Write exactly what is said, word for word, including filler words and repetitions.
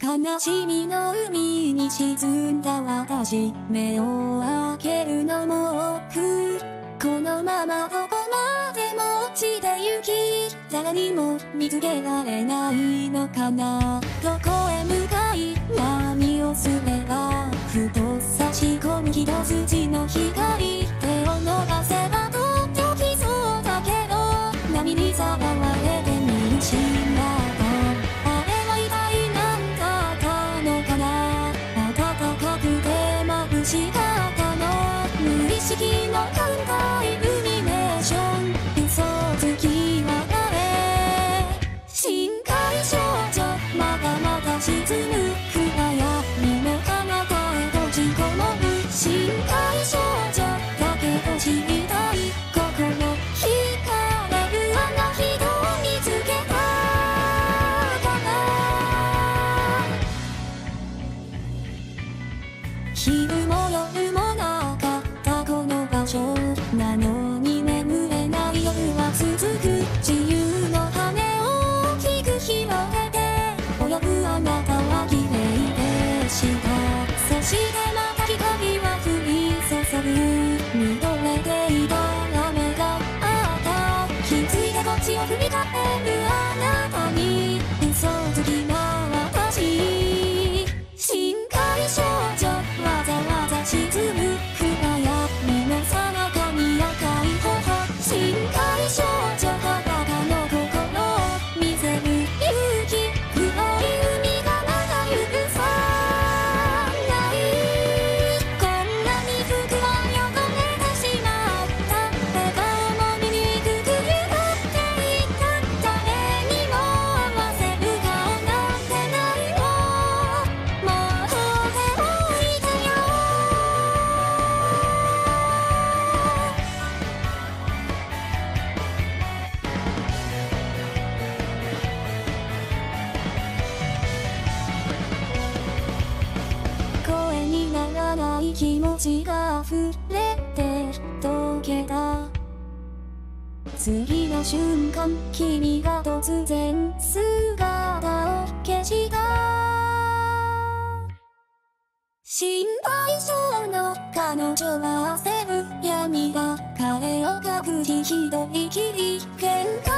悲しみの海に沈んだ私、目を開けるのも億劫。このままどこまでも落ちてゆき、誰にも見つけられないのかな。どこへ向かい何をすれば、ふと差し込む一筋の光、手を伸ばせば届きそうだけど、波にさらわれて見失った。あれは一体何だったのかな。暖かくて眩しかったの、無意識の考えイルミネーション、嘘つきは誰。深海少女、まだまだ沈む暗闇の彼方へ閉じこもる。深海少女だけど知りたい、心惹かれるあの人を見つけたかな。昼も夜もなかったこの場所なのに、眠れない夜は続く。自由の羽を大きく広げて泳ぐあなたは綺麗でした。そしてまた光は降り注ぐ。見とれていた雨があった。気づいてこっちを振り返るあなたに、嘘つきな私。深海少女、わざわざ沈む暗闇の彼方に赤い頬。深海少女、裸の心を見せる勇気、黒い海がまだ許さない。こんなに服は汚れてしまった。笑顔も醜く歪っていた。誰にも合わせる顔なんてないの、もう放っておいてよ。声にならない気持ちが溢れて溶けた。次の瞬間、君が突然姿を消した。心配性の彼女は焦る。闇が彼を隠し一人きり喧嘩